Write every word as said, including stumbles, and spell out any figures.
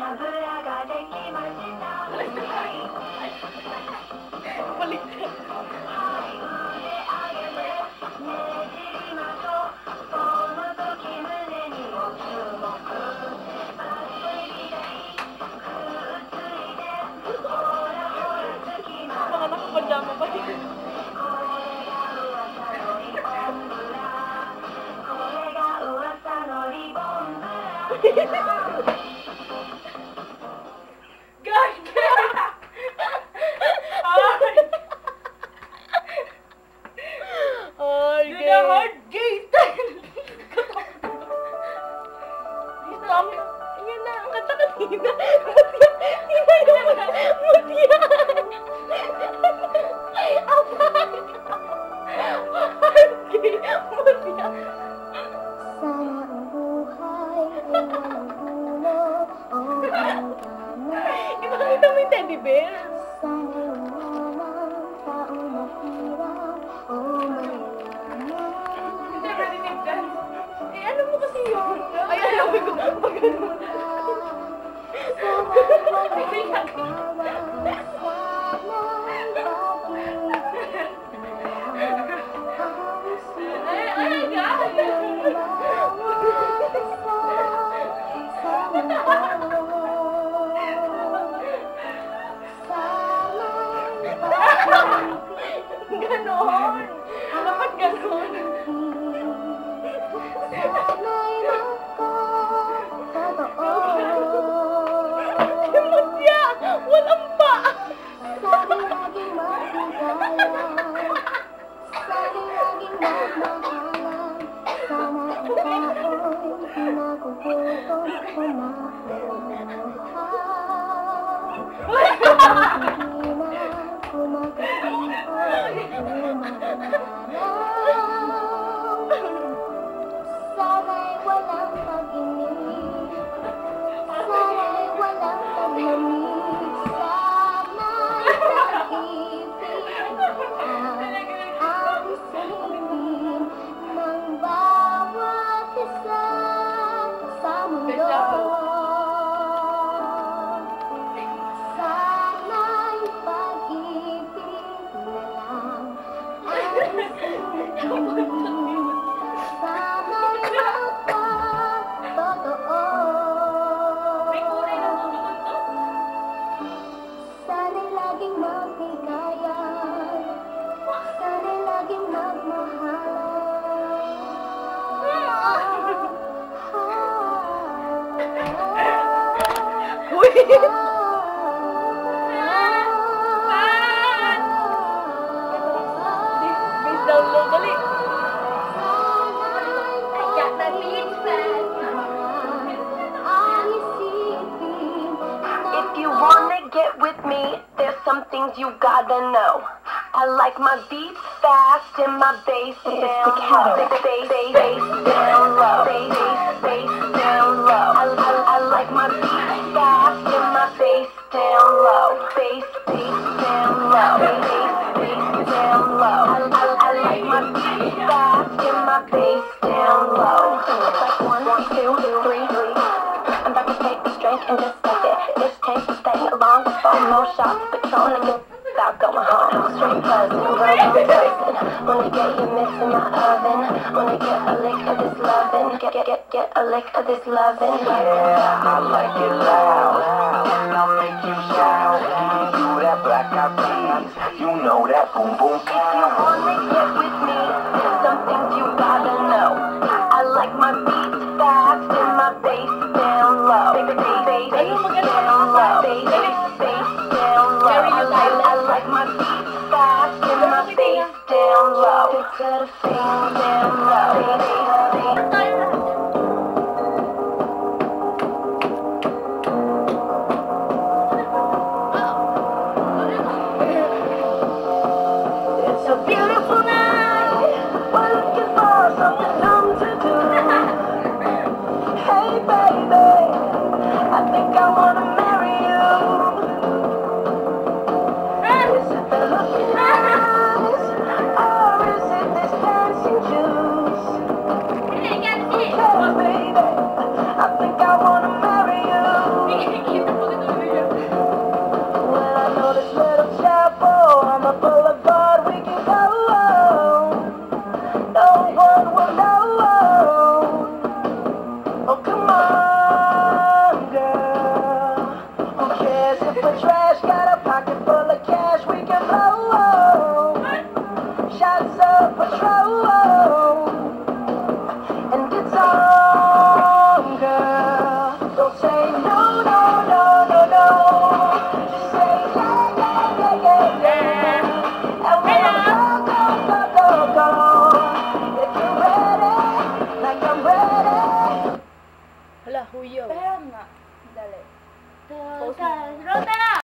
You gotta know, I like my beats fast and my bass down low. Bass, bass, bass down low. Bass, bass down low. I, I, I like my beats fast and my bass down low. Bass, bass down low. Bass, bass down low. I, I, I like my beats fast and my bass down low. It's like one, two, three, three. I'm about to take this drink and just sip it. This tank will stay long for more shots, Patron and without going home. Straight buzzing, girls on person. Wanna get you missing my oven. Wanna get a lick of this lovin'. Get, get, get, get a lick of this lovin'. Yeah, I like it loud, and I'll make you shout. You that black eyed peas, you know that boom boom. If you wanna get with me, there's some things you gotta know. I like my beats fast and my bass down low. Bass, bass, bass down low. Bass, bass down low. I like, I like my beats fast and my bass down low. To the bass down low. Bass, bass. I think I wanna marry you. Hola, Julio. Espera, no. Dale. Rotera.